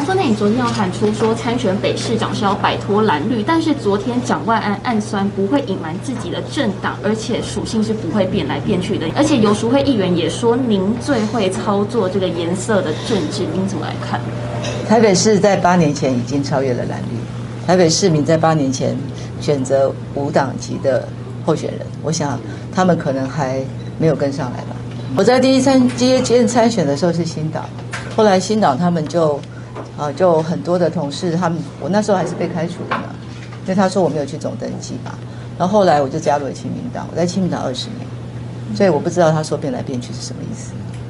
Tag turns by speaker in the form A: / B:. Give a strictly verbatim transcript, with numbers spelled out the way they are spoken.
A: 说，那你昨天有喊出说参选北市长是要摆脱蓝绿，但是昨天蒋万安暗酸不会隐瞒自己的政党，而且属性是不会变来变去的，而且游淑慧议员也说您最会操作这个颜色的政治，您怎么来看？
B: 台北市在八年前已经超越了蓝绿，台北市民在八年前选择无党籍的候选人，我想他们可能还没有跟上来吧。我在第一参第一届参选的时候是新党，后来新党他们就啊就很多的同事，他们我那时候还是被开除的呢，因为他说我没有去总登记嘛。然后后来我就加入了亲民党，我在亲民党二十年，所以我不知道他说变来变去是什么意思。